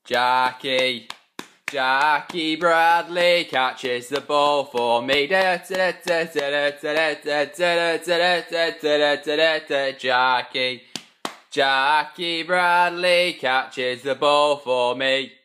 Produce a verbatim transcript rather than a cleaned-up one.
Jackie, Jackie Bradley catches the ball for me. Jackie, Jackie Bradley catches the ball for me.